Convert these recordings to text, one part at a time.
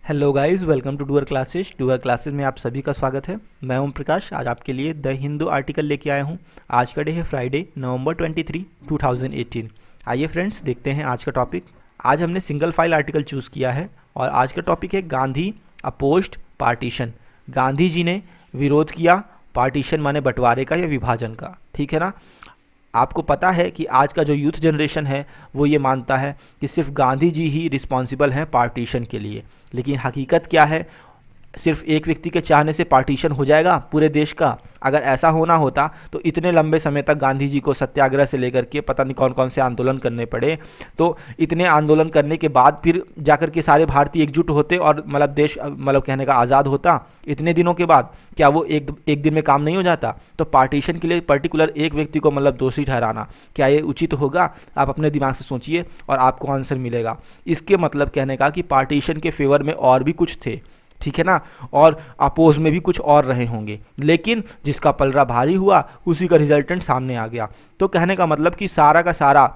Hello guys, welcome to डूअर classes में आप सभी का स्वागत है। मैं ओम प्रकाश आज आपके लिए द हिंदू आर्टिकल लेके आया हूँ। आज का डे है फ्राइडे नवंबर 23, 2018। आइए फ्रेंड्स देखते हैं आज का टॉपिक। आज हमने सिंगल फाइल आर्टिकल चूज़ किया है और आज का टॉपिक है गांधी अपोज्ड पार्टीशन। गांधी जी ने विरोध किया पार्टीशन माने बंटवारे का या विभाजन का, ठीक है ना। आपको पता है कि आज का जो यूथ जनरेशन है वो ये मानता है कि सिर्फ गांधी जी ही रिस्पॉन्सिबल हैं पार्टीशन के लिए, लेकिन हकीकत क्या है, सिर्फ एक व्यक्ति के चाहने से पार्टीशन हो जाएगा पूरे देश का? अगर ऐसा होना होता तो इतने लंबे समय तक गांधी जी को सत्याग्रह से लेकर के पता नहीं कौन कौन से आंदोलन करने पड़े। तो इतने आंदोलन करने के बाद फिर जाकर के सारे भारतीय एकजुट होते और देश कहने का आज़ाद होता। इतने दिनों के बाद क्या वो एक दिन में काम नहीं हो जाता? तो पार्टीशन के लिए पर्टिकुलर एक व्यक्ति को दोषी ठहराना, क्या ये उचित होगा? आप अपने दिमाग से सोचिए और आपको आंसर मिलेगा। इसके कहने का कि पार्टीशन के फेवर में और भी कुछ थे, ठीक है ना, और अपोज में भी कुछ और रहे होंगे, लेकिन जिसका पलड़ा भारी हुआ उसी का रिजल्टेंट सामने आ गया। तो कहने का मतलब कि सारा का सारा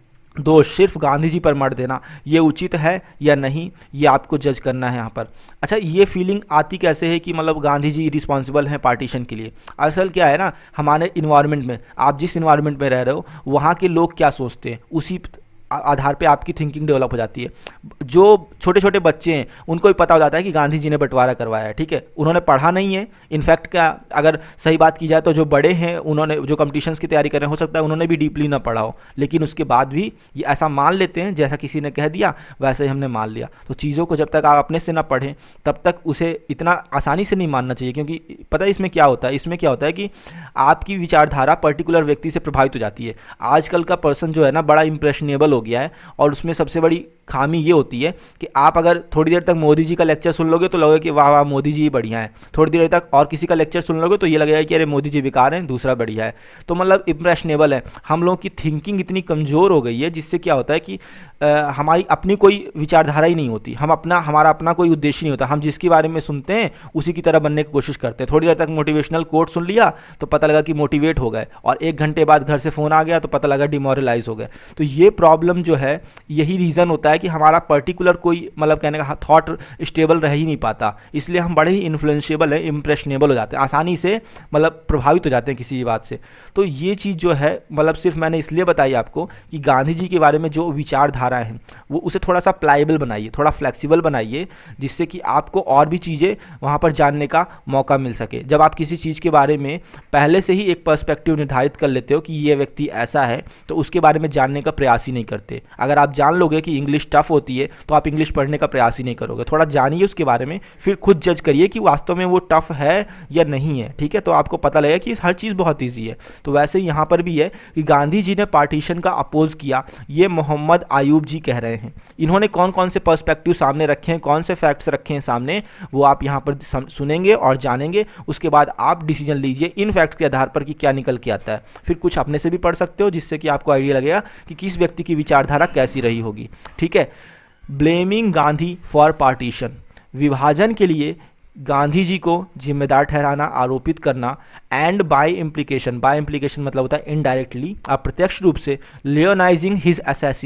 दोष सिर्फ गांधी जी पर मढ़ देना ये उचित है या नहीं, ये आपको जज करना है यहाँ पर। अच्छा, ये फीलिंग आती कैसे है कि गांधी जी रिस्पॉन्सिबल हैं पार्टीशन के लिए? असल क्या है ना, हमारे इन्वायरमेंट में, आप जिस इन्वायरमेंट में रह रहे हो वहाँ के लोग क्या सोचते हैं उसी आधार पे आपकी थिंकिंग डेवलप हो जाती है। जो छोटे छोटे बच्चे हैं उनको भी पता हो जाता है कि गांधी जी ने बंटवारा करवाया है, ठीक है। उन्होंने पढ़ा नहीं है, इनफैक्ट क्या अगर सही बात की जाए तो जो बड़े हैं उन्होंने जो कंपटीशंस की तैयारी कर रहे हैं हो सकता है उन्होंने भी डीपली ना पढ़ा हो, लेकिन उसके बाद भी ये ऐसा मान लेते हैं जैसा किसी ने कह दिया वैसे ही हमने मान लिया। तो चीज़ों को जब तक आप अपने से ना पढ़ें तब तक उसे इतना आसानी से नहीं मानना चाहिए, क्योंकि पता है इसमें क्या होता है? इसमें क्या होता है कि आपकी विचारधारा पर्टिकुलर व्यक्ति से प्रभावित हो जाती है। आजकल का पर्सन जो है ना बड़ा इंप्रेशनेबल हो गया है, और उसमें सबसे बड़ी खामी ये होती है कि आप अगर थोड़ी देर तक मोदी जी का लेक्चर सुन लोगे तो लगेगा कि वाह वाह मोदी जी बढ़िया है, थोड़ी देर तक और किसी का लेक्चर सुन लोगे तो ये लगेगा कि अरे मोदी जी बेकार हैं, दूसरा बढ़िया है। तो इंप्रेशनेबल है। हम लोगों की थिंकिंग इतनी कमज़ोर हो गई है जिससे क्या होता है कि हमारी अपनी कोई विचारधारा ही नहीं होती, हमारा अपना कोई उद्देश्य नहीं होता। हम जिसके बारे में सुनते हैं उसी की तरह बनने की कोशिश करते हैं। थोड़ी देर तक मोटिवेशनल कोट सुन लिया तो पता लगा कि मोटिवेट हो गए, और एक घंटे बाद घर से फ़ोन आ गया तो पता लगा डिमोरलाइज हो गए। तो ये प्रॉब्लम जो है यही रीज़न होता है कि हमारा पर्टिकुलर कोई कहने का थॉट स्टेबल रह ही नहीं पाता, इसलिए हम बड़े ही इन्फ्लुएंशिएबल हैं, इंप्रेशनेबल हो जाते हैं, आसानी से प्रभावित हो जाते हैं किसी बात से। तो ये चीज़ जो है सिर्फ मैंने इसलिए बताई आपको कि गांधी जी के बारे में जो विचारधारा है वो उसे थोड़ा सा प्लाइबल बनाइए, थोड़ा फ्लेक्सिबल बनाइए, जिससे कि आपको और भी चीज़ें वहाँ पर जानने का मौका मिल सके। जब आप किसी चीज़ के बारे में पहले से ही एक पर्सपेक्टिव निर्धारित कर लेते हो कि ये व्यक्ति ऐसा है, तो उसके बारे में जानने का प्रयास ही नहीं करते। अगर आप जान लोगे कि इंग्लिश टफ होती है तो आप इंग्लिश पढ़ने का प्रयास ही नहीं करोगे। थोड़ा जानिए उसके बारे में, फिर खुद जज करिए कि वास्तव में वो टफ है या नहीं है, ठीक है। तो आपको पता लगेगा कि हर चीज़ बहुत ईजी है। तो वैसे ही यहाँ पर भी है कि गांधी जी ने पार्टीशन का अपोज किया, ये मोहम्मद आयूब जी कह रहे हैं। इन्होंने कौन कौन से पर्सपेक्टिव सामने रखे हैं, कौन से फैक्ट्स रखे हैं सामने, वो आप यहाँ पर सुनेंगे और जानेंगे। उसके बाद आप डिसीजन लीजिए इन फैक्ट्स के आधार पर कि क्या निकल के आता है। फिर कुछ अपने से भी पढ़ सकते हो जिससे कि आपको आइडिया लगेगा कि किस व्यक्ति की विचारधारा कैसी रही होगी, ठीक है। ब्लेमिंग गांधी फॉर पार्टीशन, विभाजन के लिए गांधी जी को जिम्मेदार ठहराना, आरोपित करना। एंड बाय इम्प्लीकेशन मतलब होता है इनडायरेक्टली, अप्रत्यक्ष रूप से। लियोनाइजिंग हिज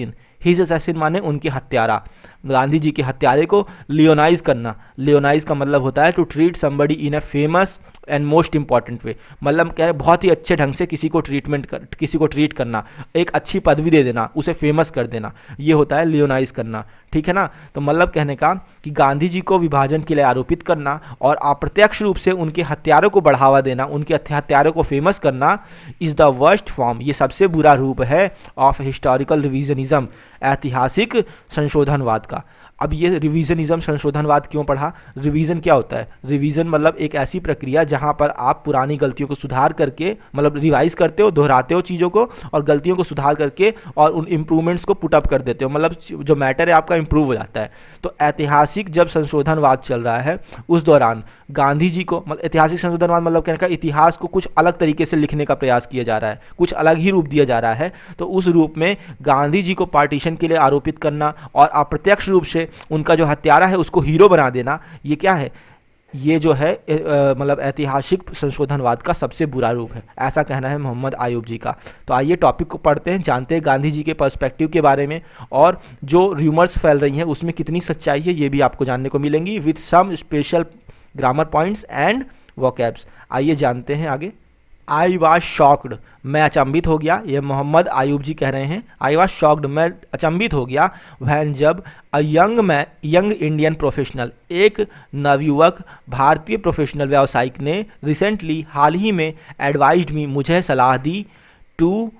असैसिन माने उनके हत्यारा, गांधी जी के हत्यारे को लियोनाइज करना। लियोनाइज का मतलब होता है to treat somebody in a famous and most important way, कह रहे बहुत ही अच्छे ढंग से किसी को ट्रीट करना, एक अच्छी पदवी दे देना, उसे फेमस कर देना, ये होता है लियोनाइज करना, ठीक है ना। तो कहने का कि गांधी जी को विभाजन के लिए आरोपित करना और अप्रत्यक्ष रूप से उनके हत्यारों को बढ़ावा देना, उनके हत्यारों को फेमस करना इज द वर्स्ट फॉर्म, ये सबसे बुरा रूप है ऑफ हिस्टोरिकल रिविजनिज्म, ऐतिहासिक संशोधनवाद का। अब ये रिवीजनिज्म संशोधनवाद क्यों पढ़ा? रिवीजन क्या होता है? रिवीजन एक ऐसी प्रक्रिया जहां पर आप पुरानी गलतियों को सुधार करके रिवाइज करते हो, दोहराते हो चीज़ों को और गलतियों को सुधार करके और उन इम्प्रूवमेंट्स को पुट अप कर देते हो, जो मैटर है आपका इम्प्रूव हो जाता है। तो ऐतिहासिक जब संशोधनवाद चल रहा है उस दौरान गांधी जी को ऐतिहासिक संशोधनवाद कहने का इतिहास को कुछ अलग तरीके से लिखने का प्रयास किया जा रहा है, कुछ अलग ही रूप दिया जा रहा है। तो उस रूप में गांधी जी को पार्टीशन के लिए आरोपित करना और अप्रत्यक्ष रूप से उनका जो हत्यारा है उसको हीरो बना देना, ये क्या है? ये जो है मतलब ऐतिहासिक संशोधनवाद का सबसे बुरा रूप है, ऐसा कहना है मोहम्मद आयूब जी का। तो आइए टॉपिक को पढ़ते हैं, जानते हैं गांधी जी के पर्सपेक्टिव के बारे में, और जो र्यूमर्स फैल रही हैं उसमें कितनी सच्चाई है ये भी आपको जानने को मिलेंगी, with some special grammar points and vocabs. आइए जानते हैं आगे। आई वॉज शॉक्ड, मैं अचंभित हो गया, ये मोहम्मद आयूब जी कह रहे हैं। आई वॉज शॉक्ड, मैं अचंभित हो गया, वैन जब अ यंग इंडियन प्रोफेशनल, एक नवयुवक भारतीय प्रोफेशनल व्यावसायिक ने रिसेंटली हाल ही में एडवाइज्ड मी, मुझे सलाह दी, to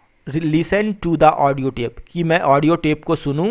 listen to the audio tape, कि मैं ऑडियो टेप को सुनूं,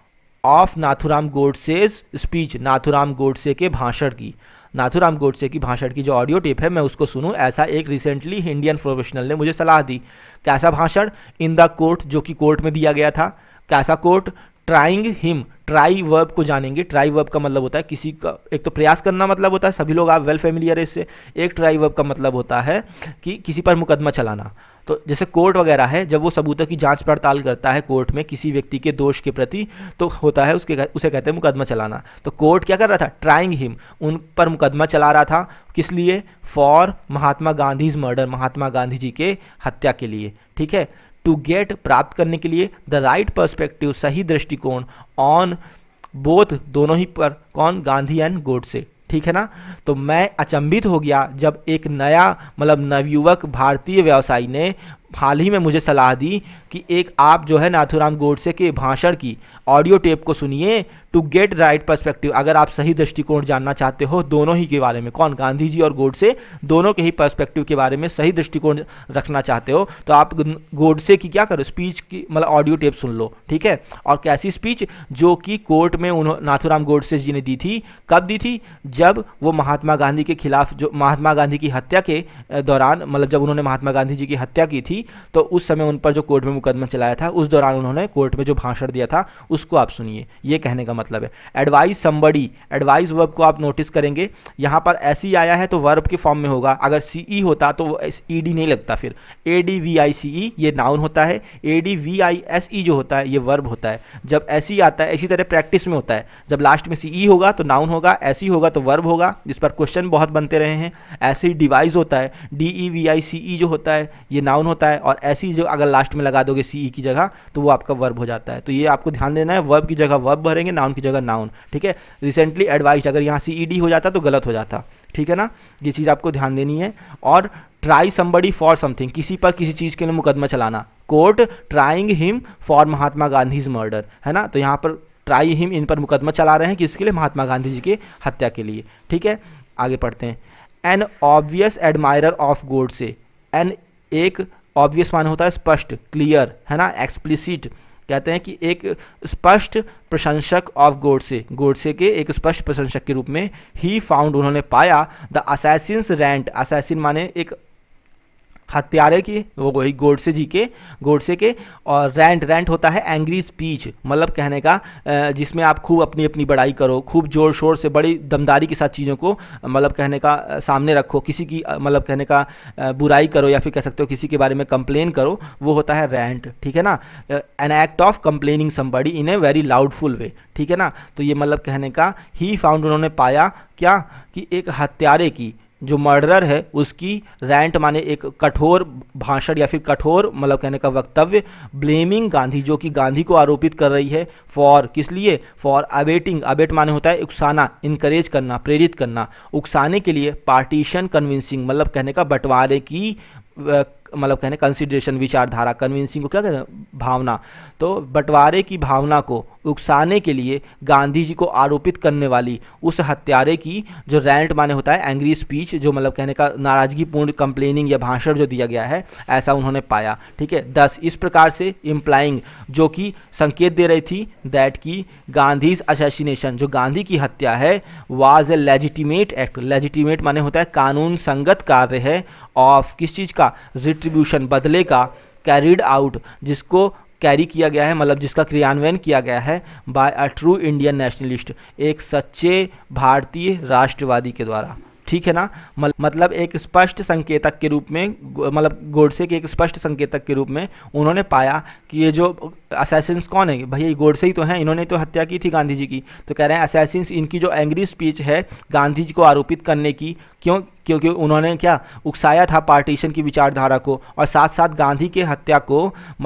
ऑफ नाथुराम गोडसेज स्पीच, नाथुराम गोडसे के भाषण की, नाथुराम गोडसे की भाषण की जो ऑडियो टेप है मैं उसको सुनूं, ऐसा एक रिसेंटली इंडियन प्रोफेशनल ने मुझे सलाह दी। कैसा भाषण? इन द कोर्ट, जो कि कोर्ट में दिया गया था। कैसा court? Trying him, try verb को जानेंगे। ट्राई वर्ब का मतलब होता है किसी का, एक तो प्रयास करना मतलब होता है, सभी लोग आप वेल फेमिलियर है इससे। एक ट्राई वर्ब का मतलब होता है कि किसी पर मुकदमा चलाना। तो जैसे कोर्ट वगैरह है, जब वो सबूतों की जांच पड़ताल करता है कोर्ट में किसी व्यक्ति के दोष के प्रति, तो होता है उसे कहते हैं मुकदमा चलाना। तो कोर्ट क्या कर रहा था? ट्राइंग हिम, उन पर मुकदमा चला रहा था। किस लिए? फॉर महात्मा गांधीज मर्डर, महात्मा गांधी जी के हत्या के लिए। ठीक है, टू गेट, प्राप्त करने के लिए, द राइट पर्सपेक्टिव, सही दृष्टिकोण, ऑन बोथ, दोनों ही पर, कौन? गांधी एंड गोडसे। ठीक है ना। तो मैं अचंभित हो गया जब एक नया मतलब नवयुवक भारतीय व्यवसायी ने हाल ही में मुझे सलाह दी कि एक आप जो है नाथुराम गोडसे के भाषण की ऑडियो टेप को सुनिए, टू गेट राइट पर्सपेक्टिव, अगर आप सही दृष्टिकोण जानना चाहते हो दोनों ही के बारे में, कौन? गांधी जी और गोडसे, दोनों के ही पर्सपेक्टिव के बारे में सही दृष्टिकोण रखना चाहते हो, तो आप गोडसे की क्या करो? स्पीच की मतलब ऑडियो टेप सुन लो। ठीक है, और कैसी स्पीच? जो कि कोर्ट में नाथुराम गोडसे जी ने दी थी। कब दी थी? जब वो महात्मा गांधी के खिलाफ, जो महात्मा गांधी की हत्या के दौरान, मतलब जब उन्होंने महात्मा गांधी जी की हत्या की थी, तो उस समय उन पर जो कोर्ट में मुकदमा चलाया था, उस दौरान उन्होंने कोर्ट में जो भाषण दिया था उसको आप सुनिए, ये कहने का मतलब है। एडवाइस समबडी, एडवाइस वर्ब को आप नोटिस करेंगे यहाँ पर ऐसी आया है तो वर्ब के फॉर्म में होगा। अगर सीई होता तो ईडी नहीं लगता, फिर एडीवीआईसीई ये नाउन होता है, एडीवीआईएसई जो होता है ये वर्ब होता है। जब ऐसी आता है, इसी तरह प्रैक्टिस में होता है, जब लास्ट में सीई होगा तो नाउन होगा, ऐसी होगा तो वर्ब होगा। इस पर क्वेश्चन बहुत बनते रहे हैं। ऐसे ही डिवाइस होता है, डीईवीआईसीई जो होता है ये नाउन होता है, और ऐसी जो अगर लास्ट में लगा दोगे सीई की जगह तो वो आपका वर्ब हो जाता है। तो ये आपको ध्यान देना है, वर्ब की जगह वर्ब भरेंगे, नाउन की जगह नाउन। ठीक है, रिसेंटली एडवाइज्ड, अगर यहाँ सीईडी हो जाता तो गलत हो जाता। ठीक है ना, ये चीज़ आपको ध्यान देनी है। और ट्राई समबडी फॉर समथिंग, किसी पर किसी चीज़ के लिए मुकदमा चलाना। Court trying him for Mahatma Gandhi's murder, है ना। तो यहाँ पर ट्राई हिम, इन पर मुकदमा चला रहे हैं, किसके लिए? महात्मा गांधी जी के हत्या के लिए। ठीक है, आगे पढ़ते हैं। An obvious admirer of Godse, an एक ऑब्वियस मान होता है स्पष्ट, क्लियर, है ना। एक्सप्लिसिट कहते हैं कि एक स्पष्ट प्रशंसक ऑफ गोडसे, गोडसे के एक स्पष्ट प्रशंसक के रूप में। ही फाउंड, उन्होंने पाया, द असैसिन्स रैंट, असैसिन माने एक हत्यारे की, वो वही गोडसे जी के, गोडसे के। और रैंट, रैंट होता है एंग्री स्पीच, मतलब कहने का जिसमें आप खूब अपनी अपनी बड़ाई करो, खूब जोर शोर से बड़ी दमदारी के साथ चीज़ों को मतलब कहने का सामने रखो, किसी की मतलब कहने का बुराई करो, या फिर कह सकते हो किसी के बारे में कंप्लेन करो, वो होता है रैंट। ठीक है ना, an act of complaining somebody in a very loudful way. ठीक है ना, तो ये मतलब कहने का ही फाउंड, उन्होंने पाया क्या? कि एक हत्यारे की, जो मर्डरर है उसकी, रैंट माने एक कठोर भाषण या फिर कठोर मतलब कहने का वक्तव्य, ब्लेमिंग गांधी, जो कि गांधी को आरोपित कर रही है, फॉर, किस लिए? फॉर अबेटिंग, अबेट माने होता है उकसाना, इनकरेज करना, प्रेरित करना, उकसाने के लिए। पार्टीशन कन्विंसिंग, मतलब कहने का बंटवारे की मतलब कहने कंसिडरेशन, विचारधारा। कन्विंसिंग को क्या कहते हैं? भावना। तो बंटवारे की भावना को उकसाने के लिए गांधी जी को आरोपित करने वाली उस हत्यारे की, जो रैंट माने होता है एंग्री स्पीच, जो मतलब कहने का नाराजगीपूर्ण कंप्लेनिंग या भाषण जो दिया गया है, ऐसा उन्होंने पाया। ठीक है, 10 इस प्रकार से इम्प्लाइंग, जो कि संकेत दे रही थी, दैट की गांधीज असैसिनेशन, जो गांधी की हत्या है, was a legitimate act, legitimate माने होता है कानून संगत कार्य है, ऑफ किस चीज़ का? रिट्रीब्यूशन, बदले का, कैरिड आउट, जिसको कैरी किया गया है, मतलब जिसका क्रियान्वयन किया गया है, by a true Indian nationalist, एक सच्चे भारतीय राष्ट्रवादी के द्वारा। ठीक है ना। मतलब एक स्पष्ट संकेतक के रूप में, मतलब गोडसे के एक स्पष्ट संकेतक के रूप में उन्होंने पाया कि ये जो असैसिन्स कौन है, भैया ये गोडसे ही तो हैं, इन्होंने तो हत्या की थी गांधी जी की। तो कह रहे हैं असैसिन्स, इनकी जो एंग्री स्पीच है गांधी जी को आरोपित करने की, क्योंकि उन्होंने क्या उकसाया था पार्टीशन की विचारधारा को, और साथ साथ गांधी के हत्या को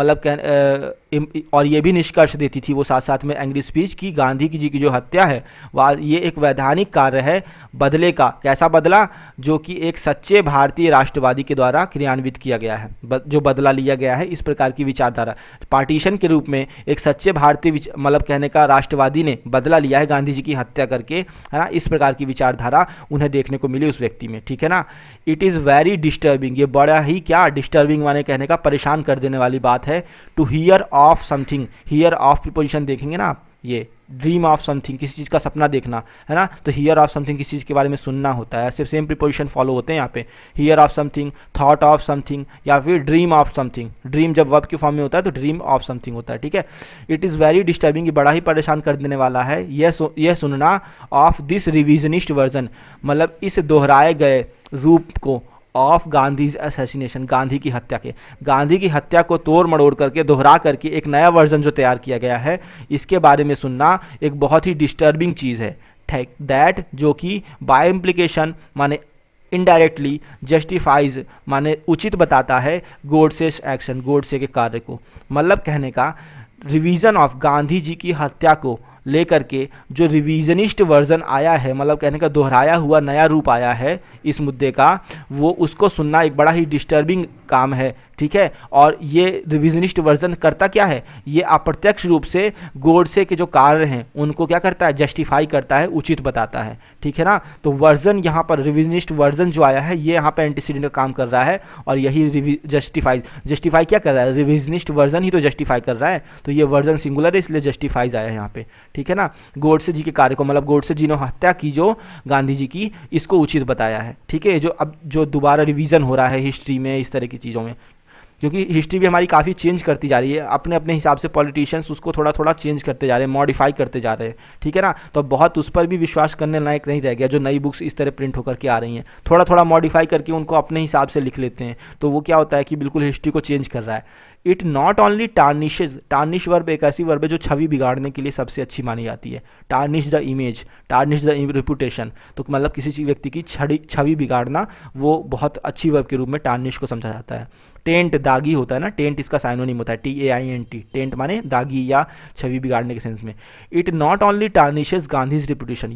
मतलब और ये भी निष्कर्ष देती थी वो साथ साथ में एंग्री स्पीच की, गांधी जी की जो हत्या है वह ये एक वैधानिक कार्य है बदले का। कैसा बदला? जो कि एक सच्चे भारतीय राष्ट्रवादी के द्वारा क्रियान्वित किया गया है, जो बदला लिया गया है इस प्रकार की विचारधारा। पार्टीशन के रूप में एक सच्चे भारतीय मतलब कहने का राष्ट्रवादी ने बदला लिया है गांधी जी की हत्या करके, है ना। इस प्रकार की विचारधारा उन्हें देखने को मिली उस व्यक्ति में, ठीक है ना। इट इज़ वेरी डिस्टर्बिंग, ये बड़ा ही क्या डिस्टर्बिंग माने कहने का परेशान कर देने वाली बात है। To hear of something, hear of preposition देखेंगे ना आप, ये ड्रीम ऑफ समथिंग, किसी चीज़ का सपना देखना, है ना। तो हियर ऑफ समथिंग किसी चीज़ के बारे में सुनना होता है, सिर्फ सेम प्रीपोजिशन फॉलो होते हैं यहाँ पे। Hear of something, thought of something, या फिर ड्रीम ऑफ समथिंग। ड्रीम जब वर्ब की फॉर्म में होता है तो ड्रीम ऑफ समथिंग होता है, ठीक है। इट इज़ वेरी डिस्टर्बिंग, ये बड़ा ही परेशान कर देने वाला है यह सुनना ऑफ दिस रिविजनिस्ट वर्जन, मतलब इस दोहराए गए रूप को, ऑफ गांधीज असैसिनेशन, गांधी की हत्या के, गांधी की हत्या को तोड़ मड़ोड़ करके दोहरा करके एक नया वर्जन जो तैयार किया गया है, इसके बारे में सुनना एक बहुत ही डिस्टर्बिंग चीज़ है। ठीक, दैट जो कि बाय इम्प्लीकेशन माने इनडायरेक्टली जस्टिफाइज माने उचित बताता है गोडसे एक्शन, गोडसे के कार्य को। मतलब कहने का रिवीजन ऑफ गांधी जी की हत्या को लेकर के जो रिवीजनिस्ट वर्जन आया है, मतलब कहने का दोहराया हुआ नया रूप आया है इस मुद्दे का, वो उसको सुनना एक बड़ा ही डिस्टर्बिंग काम है, ठीक है। और ये रिविजनिस्ट वर्जन करता क्या है, ये अप्रत्यक्ष रूप से गोडसे के जो कार्य हैं उनको क्या करता है, जस्टिफाई करता है, उचित बताता है, ठीक है ना। तो वर्जन यहाँ पर रिविजनिस्ट वर्जन जो आया है ये यहाँ पर एंटीसीडेंट का काम कर रहा है, और यही जस्टिफाई क्या कर रहा है, रिविजनिस्ट वर्जन ही तो जस्टिफाई कर रहा है। तो ये वर्जन सिंगुलर है इसलिए जस्टिफाइज आया है यहाँ पे, ठीक है ना। गोडसे जी के कार्य को, मतलब गोडसे जी ने हत्या की जो गांधी जी की, इसको उचित बताया है, ठीक है। जो अब जो दोबारा रिवीजन हो रहा है हिस्ट्री में इस तरह की चीज़ों में, क्योंकि हिस्ट्री भी हमारी काफ़ी चेंज करती जा रही है, अपने अपने हिसाब से पॉलिटिशियंस उसको थोड़ा थोड़ा चेंज करते जा रहे हैं, मॉडिफाई करते जा रहे हैं, ठीक है ना। तो बहुत उस पर भी विश्वास करने लायक नहीं रह गया। जो नई बुक्स इस तरह प्रिंट होकर के आ रही हैं, थोड़ा थोड़ा मॉडिफाई करके उनको अपने हिसाब से लिख लेते हैं, तो वो क्या होता है कि बिल्कुल हिस्ट्री को चेंज कर रहा है। It not only tarnishes, tarnish verb एक ऐसी वर्ब है जो छवि बिगाड़ने के लिए सबसे अच्छी मानी जाती है। Tarnish the image, tarnish the reputation, तो मतलब किसी व्यक्ति की छवि बिगाड़ना, वो बहुत अच्छी वर्ब के रूप में टार्निश को समझा जाता है। टेंट दागी होता है ना, टेंट इसका साइनोनिम होता है, TAINT, टेंट माने दागी या छवि बिगाड़ने के सेंस में। It not only tarnishes Gandhi's reputation,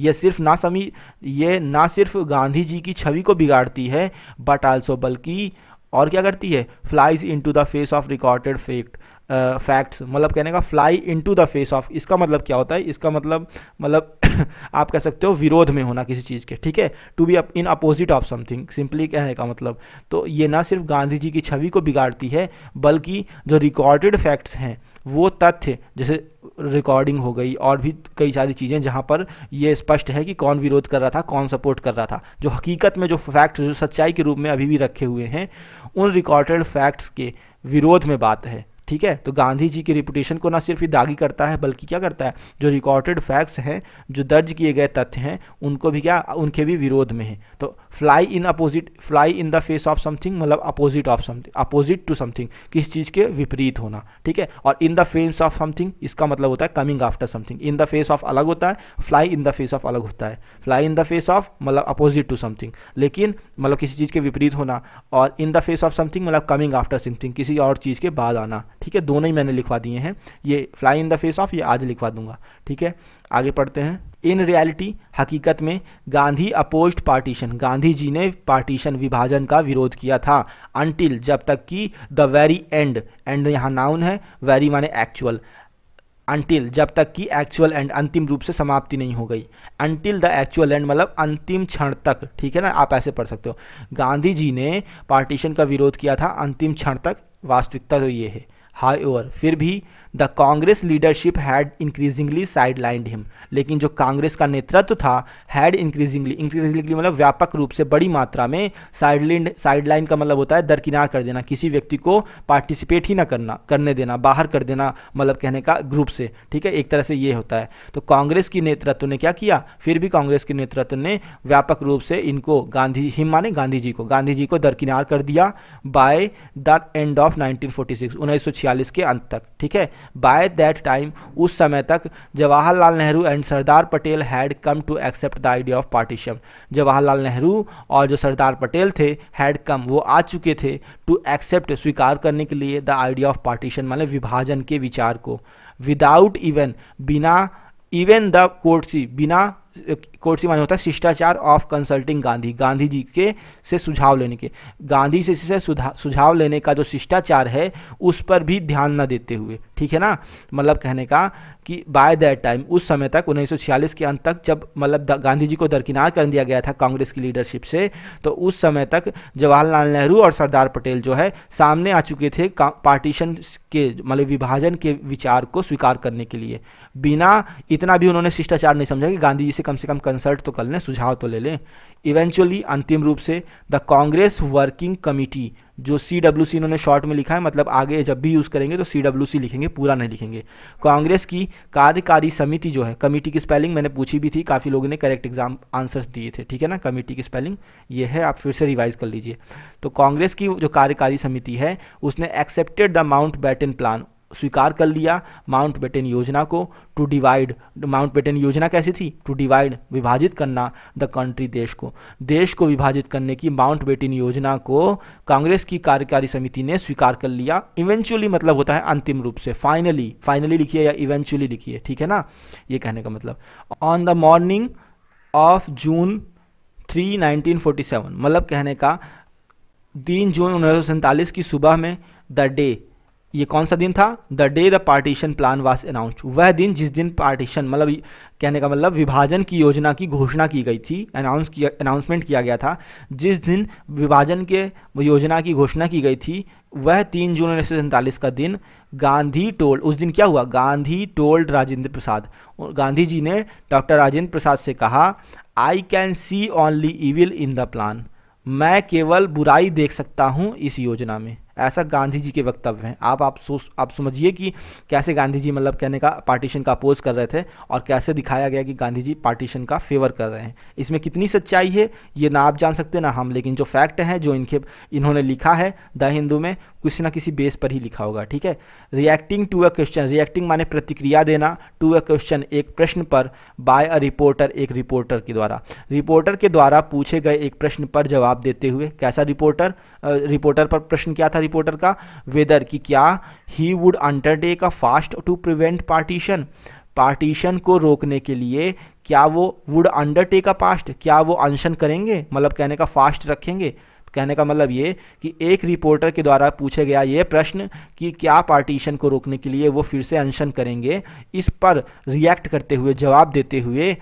ये ना सिर्फ गांधी जी की छवि को बिगाड़ती है, बट आल्सो, बल्कि और क्या करती है, flies into the face of recorded facts, मतलब कहने का fly into the face of, इसका मतलब क्या होता है, इसका मतलब आप कह सकते हो विरोध में होना किसी चीज़ के, ठीक है। To be in opposite of something, simply कहने का मतलब। तो ये ना सिर्फ गांधी जी की छवि को बिगाड़ती है, बल्कि जो रिकॉर्डेड फैक्ट्स हैं, वो तथ्य, जैसे रिकॉर्डिंग हो गई और भी कई सारी चीज़ें जहाँ पर ये स्पष्ट है कि कौन विरोध कर रहा था, कौन सपोर्ट कर रहा था, जो हकीकत में जो फैक्ट्स जो सच्चाई के रूप में अभी भी रखे हुए हैं, उन रिकॉर्डेड फैक्ट्स के विरोध में बात है, ठीक है। तो गांधी जी की रिपुटेशन को ना सिर्फ दागी करता है, बल्कि क्या करता है, जो रिकॉर्डेड फैक्ट्स हैं, जो दर्ज किए गए तथ्य हैं, उनको भी क्या, उनके भी विरोध में है। तो fly in the face of something, मतलब opposite of something, opposite to something, किस चीज़ के विपरीत होना, ठीक है। और in the face of something, इसका मतलब होता है coming after something. In the face of अलग होता है, fly in the face of अलग होता है। Fly in the face of मतलब अपोजिट टू समथिंग, लेकिन मतलब किसी चीज़ के विपरीत होना, और in the face of something मतलब कमिंग आफ्टर समथिंग, किसी और चीज़ के बाद आना, ठीक है। दोनों ही मैंने लिखवा दिए हैं, ये fly in the face of ये आज लिखवा दूंगा, ठीक है। आगे पढ़ते हैं। इन रियलिटी, हकीकत में, गांधी अपोज्ड पार्टीशन, गांधी जी ने पार्टीशन विभाजन का विरोध किया था, अनटिल जब तक कि द वेरी एंड, एंड यहाँ नाउन है, वेरी माने एक्चुअल, अनटिल जब तक कि एक्चुअल एंड अंतिम रूप से समाप्ति नहीं हो गई। अनटिल द एक्चुअल एंड मतलब अंतिम क्षण तक, ठीक है ना, आप ऐसे पढ़ सकते हो। गांधी जी ने पार्टीशन का विरोध किया था अंतिम क्षण तक, वास्तविकता तो ये है। हाउएवर, फिर भी the Congress leadership had increasingly sidelined him, लेकिन जो कांग्रेस का नेतृत्व था हैड इंक्रीजिंगली मतलब व्यापक रूप से, बड़ी मात्रा में, साइडलाइन का मतलब होता है दरकिनार कर देना, किसी व्यक्ति को पार्टिसिपेट ही ना करने देना, बाहर कर देना, मतलब कहने का ग्रुप से, ठीक है, एक तरह से ये होता है। तो कांग्रेस की नेतृत्व ने क्या किया, फिर भी कांग्रेस के नेतृत्व ने व्यापक रूप से इनको हिम माने गांधी जी को दरकिनार कर दिया बाय द एंड ऑफ 1946, 1946 के अंत तक, ठीक है। बाय दैट टाइम, उस समय तक Jawaharlal Nehru and Sardar Patel had come to accept the idea of partition, Jawaharlal Nehru और जो सरदार पटेल थे हैड कम, वो आ चुके थे, टू एक्सेप्ट, स्वीकार करने के लिए, द आइडिया ऑफ पार्टीशन माने विभाजन के विचार को, विदाउट बिना द कोर्टसी, बिना कोर्टसी माने होता है शिष्टाचार ऑफ कंसल्टिंग गांधी जी के से सुझाव लेने के, गांधी से सुझाव लेने का जो शिष्टाचार है उस पर भी ध्यान न देते हुए, ठीक है ना। मतलब कहने का कि बाय दैट टाइम, उस समय तक 1946 के अंत तक, जब मतलब गांधी जी को दरकिनार कर दिया गया था कांग्रेस की लीडरशिप से, तो उस समय तक जवाहरलाल नेहरू और सरदार पटेल जो है सामने आ चुके थे पार्टीशन के मतलब विभाजन के विचार को स्वीकार करने के लिए। बिना इतना भी उन्होंने शिष्टाचार नहीं समझा कि गांधी जी से कम कंसल्ट तो कर लें, सुझाव तो ले लें। इवेंचुअली, अंतिम रूप से, द कांग्रेस वर्किंग कमिटी, जो CWC इन्होंने शॉर्ट में लिखा है, मतलब आगे जब भी यूज़ करेंगे तो CWC लिखेंगे, पूरा नहीं लिखेंगे। कांग्रेस की कार्यकारी समिति जो है, कमिटी की स्पेलिंग मैंने पूछी भी थी, काफ़ी लोगों ने करेक्ट एग्जाम आंसर्स दिए थे, ठीक है ना। कमिटी की स्पेलिंग ये है, आप फिर से रिवाइज कर लीजिए। तो कांग्रेस की जो कार्यकारी समिति है उसने एक्सेप्टेड द माउंटबेटन प्लान, स्वीकार कर लिया माउंटबेटन योजना को, टू डिवाइड, माउंटबेटन योजना कैसी थी, टू डिवाइड, विभाजित करना, द कंट्री, देश को विभाजित करने की माउंटबेटन योजना को कांग्रेस की कार्यकारी समिति ने स्वीकार कर लिया। इवेंचुअली मतलब होता है अंतिम रूप से, फाइनली लिखिए या इवेंचुअली लिखिए, ठीक है ना, ये कहने का मतलब। On the morning of June 3, 1947, मतलब कहने का 3 जून 1947 की सुबह में, द डे, ये कौन सा दिन था, the day the partition plan was announced, वह दिन जिस दिन पार्टीशन मतलब कहने का मतलब विभाजन की योजना की घोषणा की गई थी, अनाउंसमेंट किया गया था, जिस दिन विभाजन के योजना की घोषणा की गई थी वह 3 जून 1947 का दिन, गांधी टोल्ड, उस दिन क्या हुआ, गांधी टोल्ड राजेंद्र प्रसाद, गांधी जी ने डॉक्टर राजेंद्र प्रसाद से कहा, I can see only evil in the plan, मैं केवल बुराई देख सकता हूं इस योजना में, ऐसा गांधी जी के वक्तव्य हैं। आप समझिए कि कैसे गांधी जी मतलब कहने का पार्टीशन का अपोज कर रहे थे और कैसे दिखाया गया कि गांधी जी पार्टीशन का फेवर कर रहे हैं। इसमें कितनी सच्चाई है ये ना आप जान सकते ना हम, लेकिन जो फैक्ट है जो इन्होंने लिखा है द हिंदू में, किसी ना किसी बेस पर ही लिखा होगा, ठीक है। Reacting to a question, reacting माने प्रतिक्रिया देना, टू अ क्वेश्चन, एक प्रश्न पर, बाय अ रिपोर्टर, एक रिपोर्टर के द्वारा पूछे गए एक प्रश्न पर जवाब देते हुए, कैसा रिपोर्टर पर प्रश्न क्या था रिपोर्टर का, वेदर की क्या he would undertake a fast to prevent partition को रोकने के लिए क्या वो वुड अंडरटेक अ फास्ट, क्या वो अनशन करेंगे, मतलब कहने का फास्ट रखेंगे। कहने का मतलब ये कि एक रिपोर्टर के द्वारा पूछे गया ये प्रश्न कि क्या पार्टीशन को रोकने के लिए वो फिर से अनशन करेंगे, इस पर रिएक्ट करते हुए, जवाब देते हुए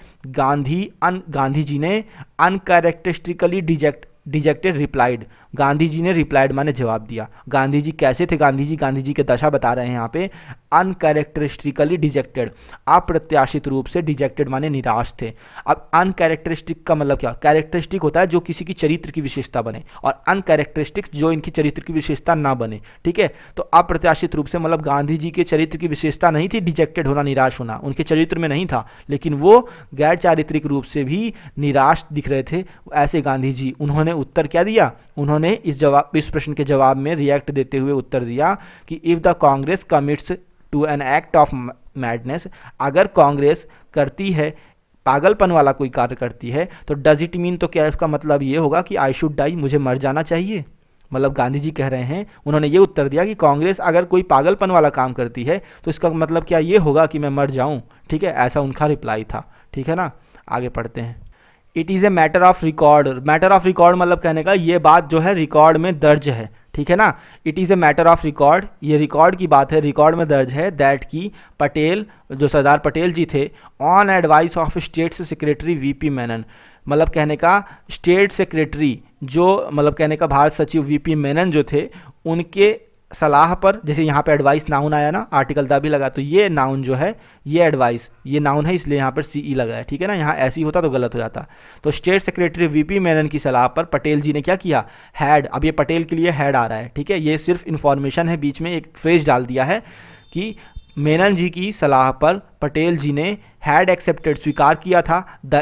गांधी जी ने uncharacteristically dejected replied, Gandhi ji ने रिप्लाइड माने जवाब दिया। गांधी जी कैसे थे, गांधी जी के दशा बता रहे हैं यहाँ पे, अनकैरेक्टरिस्टिकली डिजेक्टेड, अप्रत्याशित रूप से, डिजेक्टेड माने निराश थे। अब अनकैरेक्टरिस्टिक का मतलब क्या, कैरेक्टरिस्टिक होता है जो किसी की चरित्र की विशेषता बने, और अनकैरेक्टरिस्टिक्स जो इनकी चरित्र की विशेषता ना बने, ठीक है। तो अप्रत्याशित रूप से मतलब गांधी जी के चरित्र की विशेषता नहीं थी डिजेक्टेड होना, निराश होना, उनके चरित्र में नहीं था, लेकिन वो गैर चारित्रिक रूप से भी निराश दिख रहे थे। ऐसे गांधी जी, उन्होंने उत्तर क्या दिया, उन्होंने इस प्रश्न के जवाब में रिएक्ट देते हुए उत्तर दिया कि if the Congress commits to an act of madness, अगर कांग्रेस करती है पागलपन वाला कोई कार्य करती है, तो डज इट मीन, तो क्या इसका मतलब ये होगा कि आई शुड डाई, मुझे मर जाना चाहिए। मतलब गांधी जी कह रहे हैं, उन्होंने ये उत्तर दिया कि कांग्रेस अगर कोई पागलपन वाला काम करती है तो इसका मतलब क्या ये होगा कि मैं मर जाऊं, ठीक है, ऐसा उनका रिप्लाई था, ठीक है ना। आगे पढ़ते हैं। It is a matter of record, matter of record मतलब कहने का ये बात जो है रिकॉर्ड में दर्ज है, ठीक है ना। It is a matter of record, ये रिकॉर्ड की बात है, रिकॉर्ड में दर्ज है, दैट की पटेल, जो सरदार पटेल जी थे, on advice of states secretary VP Menon, मतलब कहने का स्टेट सेक्रेटरी जो मतलब कहने का भारत सचिव वीपी मेनन जो थे, उनके सलाह पर, जैसे यहाँ पे एडवाइस नाउन आया ना, आर्टिकल द भी लगा, तो ये नाउन जो है ये एडवाइस, ये नाउन है इसलिए यहाँ पर सीई लगा है, ठीक है ना। यहाँ ऐसे ही होता तो गलत हो जाता। तो स्टेट सेक्रेटरी वीपी मेनन की सलाह पर पटेल जी ने क्या किया, हैड, अब ये पटेल के लिए हैड आ रहा है, ठीक है, ये सिर्फ इन्फॉर्मेशन है, बीच में एक फ्रेज डाल दिया है कि मेनन जी की सलाह पर पटेल जी ने हैड एक्सेप्टेड, स्वीकार किया था, द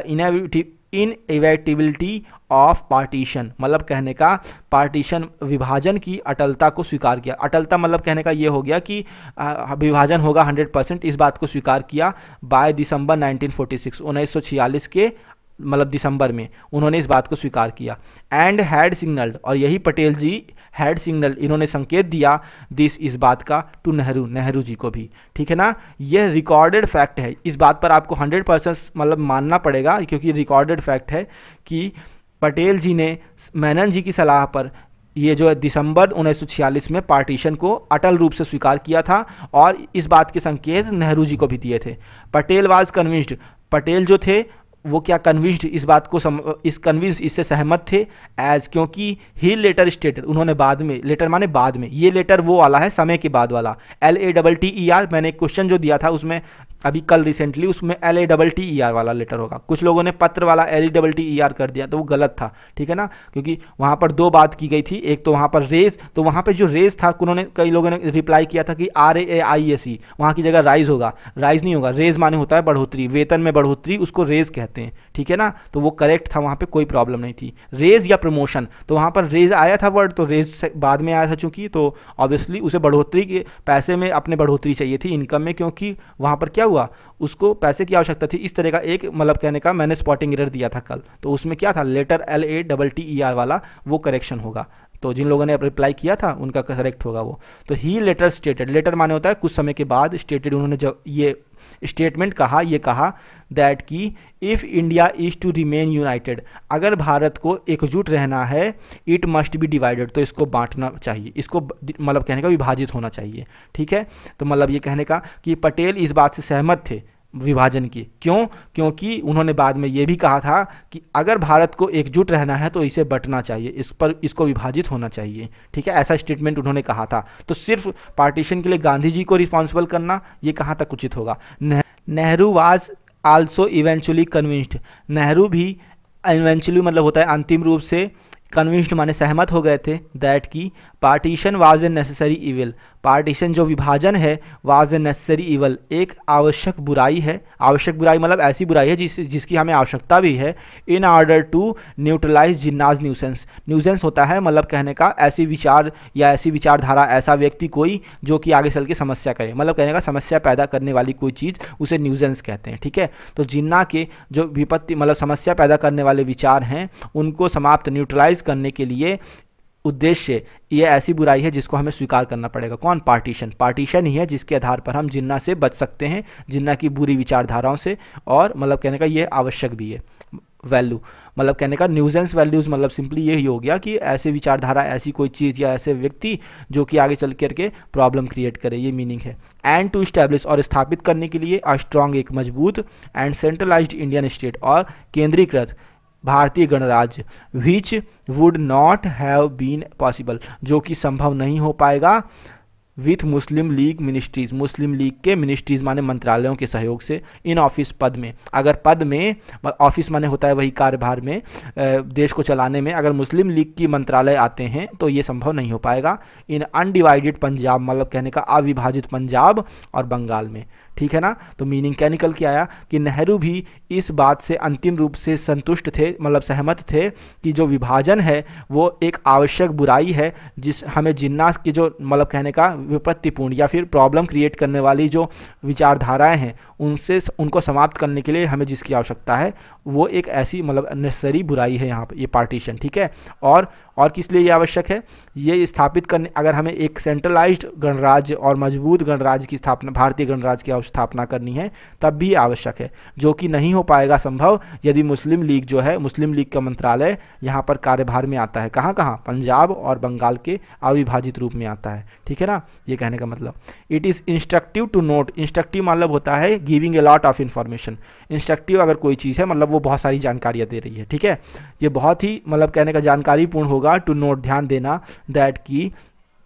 इनएविटेबिलिटी ऑफ पार्टीशन, मतलब कहने का पार्टीशन, विभाजन की अटलता को स्वीकार किया। अटलता मतलब कहने का ये हो गया कि विभाजन होगा 100%, इस बात को स्वीकार किया बाय दिसंबर 1946, 1946 के मतलब दिसंबर में उन्होंने इस बात को स्वीकार किया। एंड हैड सिग्नल्ड, और यही पटेल जी हैड सिग्नल, इन्होंने संकेत दिया दिस, इस बात का, टू नेहरू, नेहरू जी को भी, ठीक है ना। यह रिकॉर्डेड फैक्ट है, इस बात पर आपको 100% मतलब मानना पड़ेगा, क्योंकि रिकॉर्डेड फैक्ट है कि पटेल जी ने मेनन जी की सलाह पर ये जो दिसंबर 1946 में पार्टीशन को अटल रूप से स्वीकार किया था, और इस बात के संकेत नेहरू जी को भी दिए थे। पटेल वाज कन्विंस्ड, पटेल जो थे वो क्या कन्विंस्ड, इस बात को कन्विंस, इससे सहमत थे, एज, क्योंकि ही लेटर स्टेटेड, उन्होंने बाद में, लेटर माने बाद में, ये लेटर वो वाला है समय के बाद वाला, LATTER, मैंने एक क्वेश्चन जो दिया था उसमें अभी कल रिसेंटली, उसमें LATTER वाला लेटर होगा, कुछ लोगों ने पत्र वाला LETTER कर दिया, तो वो गलत था, ठीक है ना, क्योंकि वहाँ पर दो बात की गई थी, एक तो वहाँ पर रेज, तो वहाँ पर जो रेज था, उन्होंने कई लोगों ने रिप्लाई किया था कि RAISE, वहाँ की जगह राइज होगा, राइज नहीं होगा, रेज माने होता है बढ़ोतरी, वेतन में बढ़ोतरी, उसको रेज कहते हैं, ठीक है ना, तो वो करेक्ट था, वहाँ पर कोई प्रॉब्लम नहीं थी। रेज या प्रमोशन, तो वहाँ पर रेज आया था वर्ड, तो रेज से बाद में आया था चूंकि, तो ऑब्वियसली उसे बढ़ोतरी के पैसे में अपने बढ़ोतरी चाहिए थी, इनकम में, क्योंकि वहाँ पर क्या हुआ, उसको पैसे की आवश्यकता थी। इस तरह का एक मतलब कहने का मैंने स्पॉटिंग एरर दिया था कल, तो उसमें क्या था, लेटर LATTER वाला वो करेक्शन होगा, तो जिन लोगों ने रिप्लाई किया था उनका करेक्ट होगा वो। तो ही लेटर स्टेटेड, लेटर माने होता है कुछ समय के बाद, स्टेटेड उन्होंने जब ये स्टेटमेंट कहा, ये कहा दैट कि if India is to remain united, अगर भारत को एकजुट रहना है, इट मस्ट बी डिवाइडेड, तो इसको बांटना चाहिए, इसको मतलब कहने का विभाजित होना चाहिए, ठीक है। तो मतलब ये कहने का कि पटेल इस बात से सहमत थे विभाजन की, क्यों, क्योंकि उन्होंने बाद में ये भी कहा था कि अगर भारत को एकजुट रहना है तो इसे बंटना चाहिए, इस पर, इसको विभाजित होना चाहिए, ठीक है, ऐसा स्टेटमेंट उन्होंने कहा था। तो सिर्फ पार्टीशन के लिए गांधी जी को रिस्पॉन्सिबल करना ये कहाँ तक उचित होगा। Nehru was also eventually convinced, Nehru भी इवेंचुअली मतलब होता है अंतिम रूप से, कन्विंस्ड माने सहमत हो गए थे, दैट की partition was a necessary evil, partition जो विभाजन है, वाज ए नेसेसरी इवल, एक आवश्यक बुराई है, आवश्यक बुराई मतलब ऐसी बुराई है जिसकी हमें आवश्यकता भी है, in order to neutralize Jinnah's nuisance, nuisance होता है मतलब कहने का ऐसी विचार या ऐसी विचारधारा, ऐसा व्यक्ति कोई जो कि आगे चल के समस्या करे, मतलब कहने का समस्या पैदा करने वाली कोई चीज़, उसे न्यूसेंस कहते हैं, ठीक है। तो जिन्ना के जो विपत्ति मतलब समस्या पैदा करने वाले विचार हैं, उनको समाप्त, न्यूट्रलाइज करने के लिए उद्देश्य, ये ऐसी बुराई है जिसको हमें स्वीकार करना पड़ेगा। कौन, पार्टीशन, पार्टीशन ही है जिसके आधार पर हम जिन्ना से बच सकते हैं, जिन्ना की बुरी विचारधाराओं से, और मतलब कहने का ये आवश्यक भी है। वैल्यू मतलब कहने का न्यूजेंस वैल्यूज़ मतलब सिंपली यही हो गया कि ऐसे विचारधारा, ऐसी कोई चीज़ या ऐसे व्यक्ति जो कि आगे चल करके प्रॉब्लम क्रिएट करे, ये मीनिंग है। एंड टू स्टैब्लिश, और स्थापित करने के लिए, अ स्ट्रॉन्ग, एक मजबूत, एंड सेंट्रलाइज्ड इंडियन स्टेट, और केंद्रीकृत भारतीय गणराज्य, which would not have been possible, जो कि संभव नहीं हो पाएगा, विथ मुस्लिम लीग मिनिस्ट्रीज, मुस्लिम लीग के मिनिस्ट्रीज माने मंत्रालयों के सहयोग से, इन ऑफिस, पद में, अगर पद में, ऑफिस माने होता है वही कार्यभार में, देश को चलाने में अगर मुस्लिम लीग की मंत्रालय आते हैं तो ये संभव नहीं हो पाएगा। इन अनडिवाइडेड पंजाब मतलब कहने का अविभाजित पंजाब और बंगाल में, ठीक है ना। तो मीनिंग क्या निकल के आया कि नेहरू भी इस बात से अंतिम रूप से संतुष्ट थे, मतलब सहमत थे कि जो विभाजन है वो एक आवश्यक बुराई है, जिस हमें जिन्ना की जो मतलब कहने का विपत्तिपूर्ण या फिर प्रॉब्लम क्रिएट करने वाली जो विचारधाराएं हैं, उनसे उनको समाप्त करने के लिए हमें जिसकी आवश्यकता है वो एक ऐसी मतलब नेसेसरी बुराई है यहाँ पर, ये पार्टीशन, ठीक है। और किस लिए ये आवश्यक है, ये स्थापित करने, अगर हमें एक सेंट्रलाइज्ड गणराज्य और मजबूत गणराज्य की स्थापना, भारतीय गणराज्य की स्थापना करनी है, तब भी आवश्यक है, जो कि नहीं हो पाएगा संभव यदि मुस्लिम लीग जो है, मुस्लिम लीग का मंत्रालय यहाँ पर कार्यभार में आता है, कहाँ कहाँ, पंजाब और बंगाल के अविभाजित रूप में आता है, ठीक है ना। ये कहने का मतलब, it is instructive to note, instructive मतलब होता है giving a lot of information, instructive अगर कोई चीज़ है मतलब वो बहुत सारी जानकारियाँ दे रही है, ठीक है, ये बहुत ही मतलब कहने का जानकारीपूर्ण होगा, टू नोट ध्यान देना, दैट की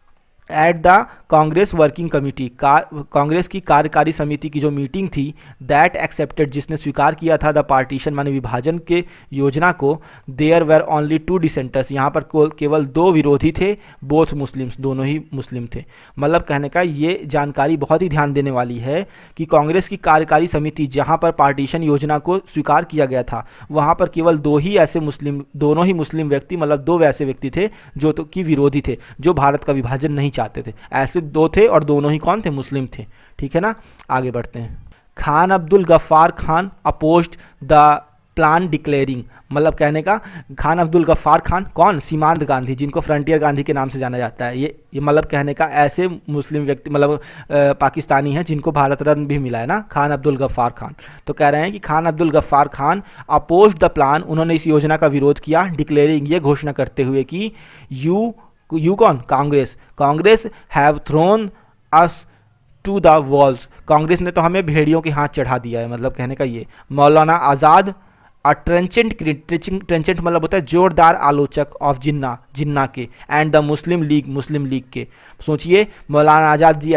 at the Congress working committee, Congress की कार्यकारी समिति की जो मीटिंग थी, दैट एक्सेप्टेड, जिसने स्वीकार किया था द पार्टीशन माने विभाजन के योजना को, देयर वेर ओनली 2 डिसेंटर्स, यहाँ पर केवल 2 विरोधी थे, बोथ मुस्लिम्स, दोनों ही मुस्लिम थे। मतलब कहने का ये जानकारी बहुत ही ध्यान देने वाली है कि कांग्रेस की कार्यकारी समिति जहाँ पर पार्टीशन योजना को स्वीकार किया गया था, वहाँ पर केवल 2 ही ऐसे मुस्लिम, दोनों ही मुस्लिम व्यक्ति, मतलब 2 वैसे व्यक्ति थे जो तो कि विरोधी थे, जो भारत का विभाजन नहीं चाहते थे। ऐसे 2 थे और दोनों ही कौन थे? मुस्लिम थे। ठीक है ना, आगे बढ़ते हैं। Khan Abdul Ghaffar Khan opposed the plan declaring, मतलब कहने का खान अब्दुल गफ्फार खान कौन? सीमांत गांधी, जिनको फ्रंटियर गांधी के नाम से जाना जाता है। ये मतलब कहने का ऐसे मुस्लिम व्यक्ति, मतलब पाकिस्तानी हैं जिनको भारत रत्न भी मिला है ना, खान अब्दुल गफ्फार खान। तो कह रहे हैं कि Khan Abdul Ghaffar Khan opposed the plan, उन्होंने इस योजना का विरोध किया, डिक्लेयरिंग, ये घोषणा करते हुए कि यू कौन? Congress have thrown us to the wolves, Congress ने तो हमें भेड़ियों के हाथ चढ़ा दिया है। मतलब कहने का ये मौलाना आज़ाद ट्रेंचेंट मतलब होता है जोरदार आलोचक ऑफ जिन्ना के, एंड द मुस्लिम लीग के। सोचिए, मौलाना आज़ाद जी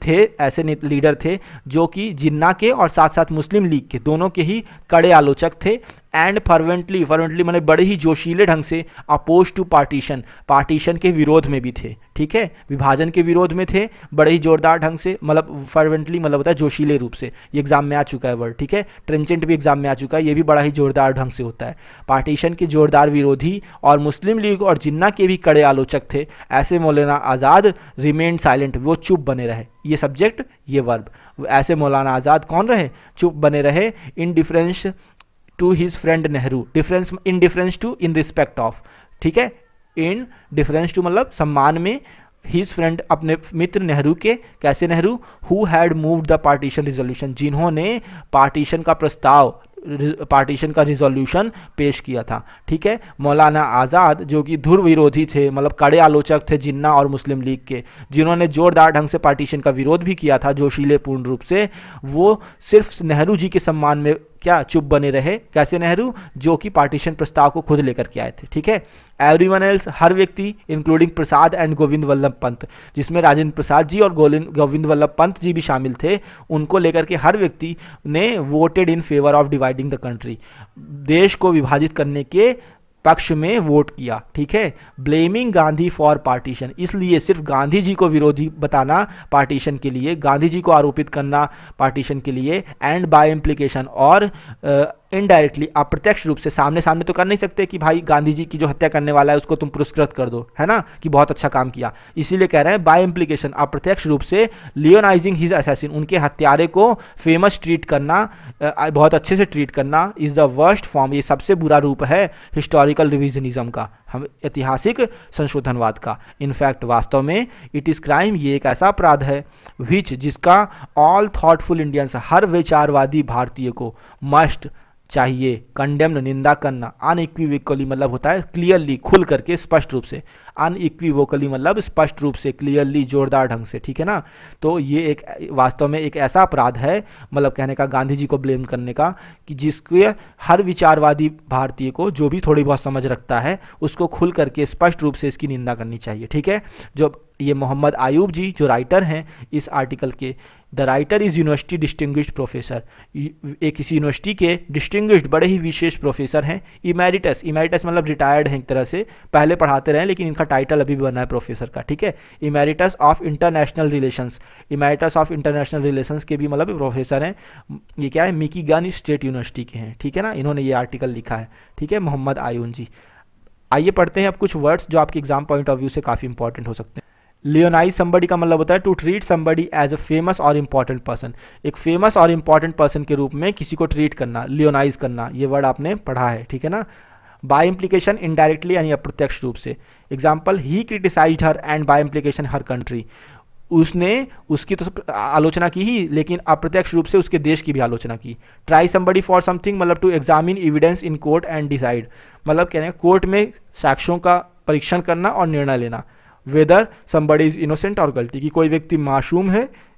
ऐसे लीडर थे जो कि जिन्ना के और साथ साथ मुस्लिम लीग के दोनों के ही कड़े आलोचक थे। एंड फर्वेंटली मैंने बड़े ही जोशीले ढंग से अपोज टू पार्टीशन के विरोध में भी थे। ठीक है, विभाजन के विरोध में थे बड़े ही जोरदार ढंग से, मतलब फर्वेंटली मतलब होता है जोशीले रूप से। ये एग्जाम में आ चुका है वर्ड। ठीक है, ट्रेंचेंट भी एग्जाम में आ चुका है, ये भी बड़ा ही जोरदार ढंग से होता है। पार्टीशन के जोरदार विरोधी और मुस्लिम लीग और जिन्ना के भी कड़े आलोचक थे। ऐसे मौलाना आज़ाद रिमेन साइलेंट, वो चुप बने रहे। ये सब्जेक्ट, ये वर्ब। ऐसे मौलाना आज़ाद कौन रहे? चुप बने रहे। In deference to his friend Nehru, in deference to, in respect of. ठीक है, इन डिफरेंस टू मतलब सम्मान में, हिज फ्रेंड अपने मित्र नेहरू के। कैसे Nehru? Who had moved the partition resolution, जिन्होंने पार्टीशन का प्रस्ताव, पार्टीशन का रिजोल्यूशन पेश किया था। ठीक है, मौलाना आज़ाद जो कि धुर विरोधी थे, मतलब कड़े आलोचक थे जिन्ना और मुस्लिम लीग के, जिन्होंने जोरदार ढंग से पार्टीशन का विरोध भी किया था जोशीले पूर्ण रूप से, वो सिर्फ नेहरू जी के सम्मान में क्या चुप बने रहे। कैसे नेहरू? जो कि पार्टीशन प्रस्ताव को खुद लेकर के आए थे। ठीक है, एवरीवन एल्स, हर व्यक्ति, इंक्लूडिंग प्रसाद एंड गोविंद वल्लभ पंत, जिसमें राजेंद्र प्रसाद जी और गोविंद वल्लभ पंत जी भी शामिल थे, उनको लेकर के हर व्यक्ति ने voted in favour of dividing the country, देश को विभाजित करने के पक्ष में वोट किया। ठीक है, ब्लेमिंग गांधी फॉर पार्टीशन, इसलिए सिर्फ गांधी जी को विरोधी बताना पार्टीशन के लिए, गांधी जी को आरोपित करना पार्टीशन के लिए, एंड बाय इम्प्लीकेशन, और इनडायरेक्टली, अप्रत्यक्ष रूप से, सामने तो कर नहीं सकते कि भाई गांधी जी की जो हत्या करने वाला है उसको तुम पुरस्कृत कर दो, है ना, कि बहुत अच्छा काम किया। इसीलिए कह रहे हैं बाय इम्प्लीकेशन, अप्रत्यक्ष रूप से, लियोनाइजिंग हिज असैसिन, उनके हत्यारे को फेमस ट्रीट करना, बहुत अच्छे से ट्रीट करना, इज द वर्स्ट फॉर्म, ये सबसे बुरा रूप है हिस्टोरिकल रिविजनिज्म का, हम ऐतिहासिक संशोधनवाद का। इनफैक्ट वास्तव में इट इज़ क्राइम, ये एक ऐसा अपराध है विच, जिसका ऑल थॉटफुल इंडियंस, हर विचारवादी भारतीय को मस्ट, चाहिए, कंडेम्ड, निंदा करना, अनइक्विवोकली मतलब होता है क्लियरली, खुल करके, स्पष्ट रूप से, अनइक्विवोकली मतलब स्पष्ट रूप से, क्लियरली, जोरदार ढंग से। ठीक है ना, तो ये एक वास्तव में एक ऐसा अपराध है, मतलब कहने का गांधी जी को ब्लेम करने का, कि जिसके हर विचारवादी भारतीय को, जो भी थोड़ी बहुत समझ रखता है, उसको खुल करके स्पष्ट रूप से इसकी निंदा करनी चाहिए। ठीक है, जो ये मोहम्मद आयूब जी जो राइटर हैं इस आर्टिकल के, the writer is university distinguished professor, एक किसी यूनिवर्सिटी के डिस्टिंग्विश्ड बड़े ही विशेष प्रोफेसर हैं। इमेरिटस मतलब रिटायर्ड हैं एक तरह से, पहले पढ़ाते रहे लेकिन इनका टाइटल अभी भी बना है प्रोफेसर का। ठीक है, emeritus of international relations, emeritus of international relations के भी मतलब प्रोफेसर हैं। ये क्या है? मिशिगन स्टेट यूनिवर्सिटी के हैं। ठीक है ना, इन्होंने ये आर्टिकल लिखा है। ठीक है, मोहम्मद आयून जी। आइए पढ़ते हैं अब कुछ वर्ड्स जो आपके एग्जाम पॉइंट ऑफ व्यू से काफ़ी इंपॉर्टेंट हो सकते हैं। लियोनाइज समबडी का मतलब होता है to treat somebody as a famous और इंपॉर्टेंट पर्सन, एक फेमस और इंपॉर्टेंट पर्सन के रूप में किसी को ट्रीट करना, लियोनाइज करना, ये वर्ड आपने पढ़ा है। ठीक है ना, बाय इम्प्लीकेशन, इनडायरेक्टली यानी अप्रत्यक्ष रूप से। एग्जाम्पल, ही criticized her and by implication her country, उसने उसकी तो आलोचना की ही, लेकिन अप्रत्यक्ष रूप से उसके देश की भी आलोचना की। ट्राई समबडी फॉर समथिंग मतलब to examine evidence in court and decide, मतलब कहते हैं कोर्ट में साक्ष्यों का परीक्षण करना और निर्णय लेना। वेदर समबडी इज इनोसेंट और गलती, कि कोई व्यक्ति मासूम है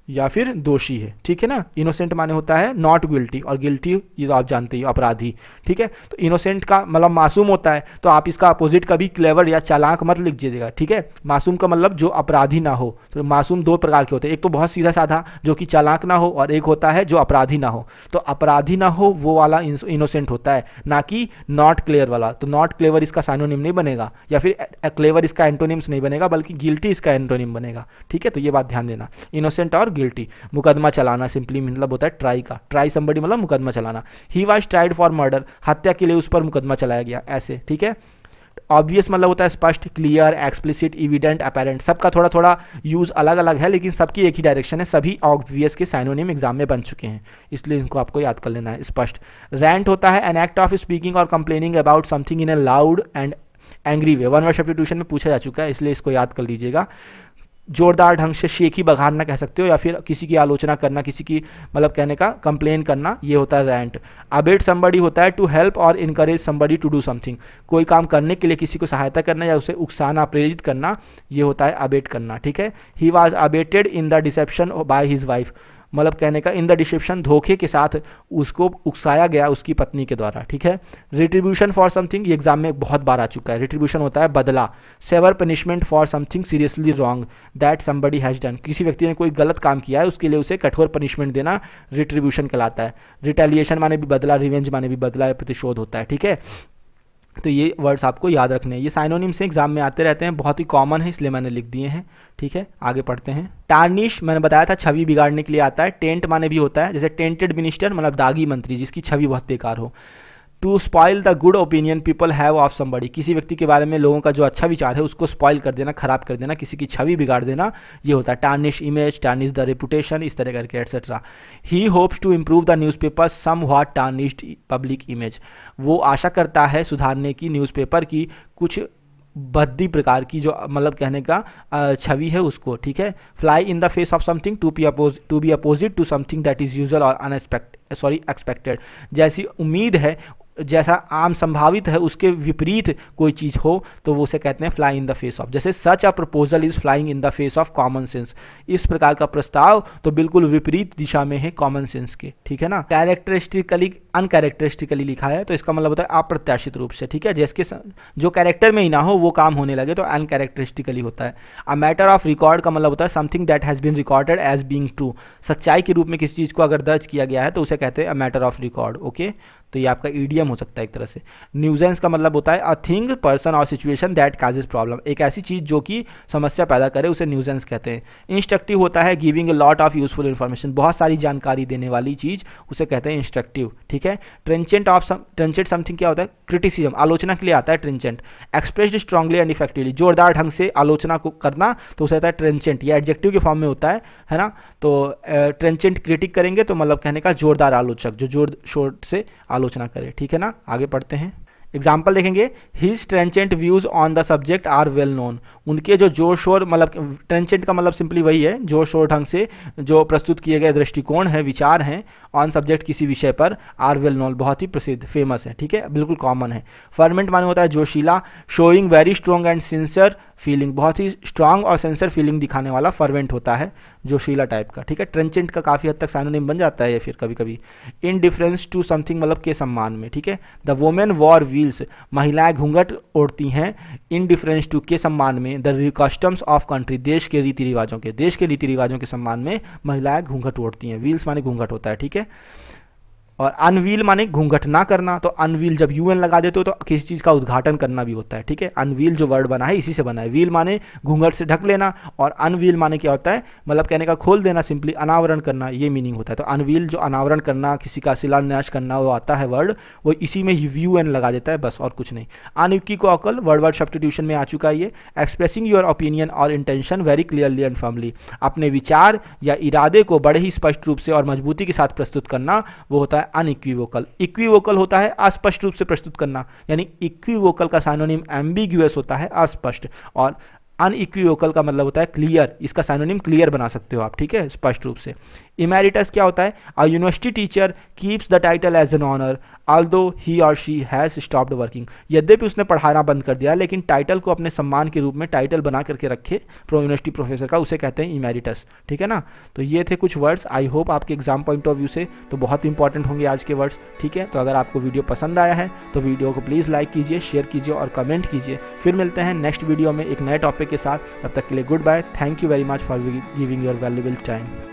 या फिर दोषी है, ठीक है ना। इनोसेंट माने होता है नॉट गिल्टी, और गिल्टी ये तो आप जानते ही अपराधी, ठीक है। तो इनोसेंट का मतलब मासूम होता है, तो आप इसका अपोजिट कभी क्लेवर या चालाक मत लिख दीजिएगा, ठीक है। मासूम का मतलब जो अपराधी ना हो। तो मासूम दो प्रकार के होते हैं, एक तो बहुत सीधा साधा जो कि चालाक ना हो, और एक होता है जो अपराधी ना हो। तो अपराधी ना हो वो वाला इनोसेंट होता है, ना कि नॉट क्लेवर वाला। तो नॉट क्लेवर इसका साइनोनिम नहीं बनेगा, या फिर क्लेवर इसका एंटोनिम्स नहीं बनेगा, बल्कि गिल्टी इसका एंटोनिम बनेगा, ठीक है। तो ये बात ध्यान देना, इनोसेंट और गिल्टी। मुकदमा चलाना सिंपली मतलब होता है ट्राई का, ट्राई समबडी मतलब मुकदमा चलाना। He was tried for murder, हत्या के लिए उस पर मुकदमा चलाया गया, ऐसे, ठीक है। ऑब्वियस मतलब होता है स्पष्ट, क्लियर, एक्सप्लिसिट, इविडेंट, अपैरेंट। सबका थोड़ा थोड़ा यूज अलग अलग है, लेकिन सबकी एक ही डायरेक्शन है। सभी ऑब्वियस के साइनोनिम एग्जाम में बन चुके हैं, इसलिए इनको आपको याद कर लेना है। स्पष्ट। रैंट होता है एन एक्ट ऑफ स्पीकिंग और complaining about something in a loud and angry way. One word substitution में पूछा जा चुका है, इसलिए इसको याद कर लीजिएगा। जोरदार ढंग से शेखी बघाड़ना कह सकते हो, या फिर किसी की आलोचना करना, किसी की मतलब कहने का कंप्लेन करना, ये होता है रैंट। अबेट समबडी होता है टू हेल्प और encourage somebody to do something, कोई काम करने के लिए किसी को सहायता करना या उसे उकसाना, प्रेरित करना, ये होता है अबेट करना, ठीक है। He was abetted in the deception by his wife, मतलब कहने का इन द डिसेप्शन, धोखे के साथ उसको उकसाया गया उसकी पत्नी के द्वारा, ठीक है। रिट्रीब्यूशन फॉर समथिंग, ये एग्जाम में बहुत बार आ चुका है। रिट्रीब्यूशन होता है बदला। Severe punishment for something seriously wrong that somebody has done, किसी व्यक्ति ने कोई गलत काम किया है उसके लिए उसे कठोर पनिशमेंट देना रिट्रीब्यूशन कहलाता है। रिटेलिएशन माने भी बदला, रिवेंज माने भी बदला या प्रतिशोध होता है, ठीक है। तो ये वर्ड्स आपको याद रखने हैं, ये साइनोनिम से एग्जाम में आते रहते हैं, बहुत ही कॉमन है इसलिए मैंने लिख दिए हैं, ठीक है। आगे पढ़ते हैं। टार्निश मैंने बताया था छवि बिगाड़ने के लिए आता है। टेंट माने भी होता है, जैसे टेंटेड मिनिस्टर मतलब दागी मंत्री जिसकी छवि बहुत बेकार हो। To spoil the good opinion people have of somebody, किसी व्यक्ति के बारे में लोगों का जो अच्छा विचार है उसको स्पॉइल कर देना, खराब कर देना, किसी की छवि बिगाड़ देना, ये होता है। Tarnish image, tarnish the reputation, इस तरह करके etcetera. He hopes to improve the newspaper somewhat tarnished public image, वो आशा करता है सुधारने की न्यूज़पेपर की कुछ भद्दी प्रकार की जो मतलब कहने का छवि है उसको, ठीक है। Fly in the face of something to be opposite to something that is usual और एक्सपेक्टेड, जैसी उम्मीद है, जैसा आम संभावित है उसके विपरीत कोई चीज़ हो तो वो उसे कहते हैं fly in the face of. जैसे such a proposal is flying in the face of common sense, इस प्रकार का प्रस्ताव तो बिल्कुल विपरीत दिशा में है कॉमन सेंस के, ठीक है ना। कैरेक्टरिस्टिकली अनकैरेक्टरिस्टिकली लिखा है तो इसका मतलब होता है अप्रत्याशित रूप से, ठीक है। जिसके जो कैरेक्टर में ही ना हो वो काम होने लगे तो अनकैरेक्टरिस्टिकली होता है। अ मैटर ऑफ रिकॉर्ड का मतलब होता है something that has been recorded as being true, सच्चाई के रूप में किसी चीज़ को अगर दर्ज किया गया है तो उसे कहते हैं a matter of record, okay. तो ये आपका ईडियम हो सकता है एक तरह से। न्यूजेंस का मतलब होता है अ थिंग, पर्सन और सिचुएशन दैट काजेज प्रॉब्लम, एक ऐसी चीज़ जो कि समस्या पैदा करे उसे न्यूजेंस कहते हैं। इंस्ट्रक्टिव होता है giving a lot of useful information, बहुत सारी जानकारी देने वाली चीज़ उसे कहते हैं इंस्ट्रक्टिव, ठीक है। ट्रेंचेंट समथिंग क्या होता है, क्रिटिसिज्म, आलोचना के लिए आता है trenchant. Expressed strongly and effectively, जोरदार ढंग से आलोचना को करना तो उसे कहता है ट्रेंचेंट, ये एडजेक्टिव के फॉर्म में होता है ना। तो ट्रेंचेंट क्रिटिक करेंगे तो मतलब कहने का जोरदार आलोचक, जो जोर शोर से आलोचना करे, ठीक है ना। आगे पढ़ते हैं, एग्जाम्पल देखेंगे। His trenchant views on the subject are well known, उनके जो जोर शोर मतलब ट्रेंचेंट का मतलब सिंपली वही है, जोर शोर ढंग से जो प्रस्तुत किए गए दृष्टिकोण है, विचार हैं ऑन सब्जेक्ट किसी विषय पर, आर वेल नोन बहुत ही प्रसिद्ध, फेमस है, ठीक है, बिल्कुल कॉमन है। फर्मेंट माने होता है जोशीला, showing very strong and sincere feeling, बहुत ही स्ट्रांग और सिंसियर फीलिंग दिखाने वाला फर्वेंट होता है, जोशीला टाइप का, ठीक है। ट्रेंचेंट का काफ़ी हद तक साइनोनिम बन जाता है या फिर कभी कभी। इन डिफरेंस टू समथिंग मतलब के सम्मान में, ठीक है। द वोमेन वॉर व्हील्स, महिलाएं घूंघट ओढ़ती हैं, इन डिफरेंस टू के सम्मान में। द कस्टम्स ऑफ कंट्री, देश के रीति रिवाजों के सम्मान में महिलाएं घूंघट ओढ़ती हैं। व्हील्स माने घूंघट होता है, ठीक है। और अनवील माने घूंघट ना करना, तो अनवील जब यूएन लगा देते हो तो किसी चीज़ का उद्घाटन करना भी होता है, ठीक है। अनवील जो वर्ड बना है इसी से बना है। व्हील माने घूंघट से ढक लेना और अनवील माने क्या होता है, मतलब कहने का खोल देना, सिंपली अनावरण करना, ये मीनिंग होता है। तो अनवील जो अनावरण करना, किसी का शिलान्यास करना वो आता है वर्ड, वो इसी में यूएन लगा देता है बस, और कुछ नहीं। अनइक्विवोकल वर्ड सब्स्टिट्यूशन में आ चुका है ये। एक्सप्रेसिंग योर ओपिनियन और intention very clearly and firmly, अपने विचार या इरादे को बड़े ही स्पष्ट रूप से और मजबूती के साथ प्रस्तुत करना, वो होता है अनइक्विवोकल। इक्विवोकल होता है अस्पष्ट रूप से प्रस्तुत करना, यानी इक्विवोकल का साइनोनिम एम्बिग्यूअस होता है, अस्पष्ट, और अनइक्विवोकल का मतलब होता है क्लियर, इसका साइनोनिम क्लियर बना सकते हो आप, ठीक है, स्पष्ट रूप से। इमेरिटस क्या होता है? A university teacher keeps the title as an honour although he और शी हैज़ स्टॉप्ड वर्किंग। यद्यपि उसने पढ़ाना बंद कर दिया लेकिन टाइटल को अपने सम्मान के रूप में टाइटल बना करके रखे यूनिवर्सिटी प्रोफेसर का, उसे कहते हैं इमेरिटस। ठीक है ना? तो ये थे कुछ वर्ड्स। आई होप आपके एग्जाम पॉइंट ऑफ व्यू से तो बहुत इंपॉर्टेंट होंगे आज के वर्ड्स। ठीक है, तो अगर आपको वीडियो पसंद आया है तो वीडियो को प्लीज़ लाइक कीजिए, शेयर कीजिए और कमेंट कीजिए। फिर मिलते हैं नेक्स्ट वीडियो में एक नए टॉपिक के साथ। तब तक के लिए goodbye. Thank you very much for giving your valuable time.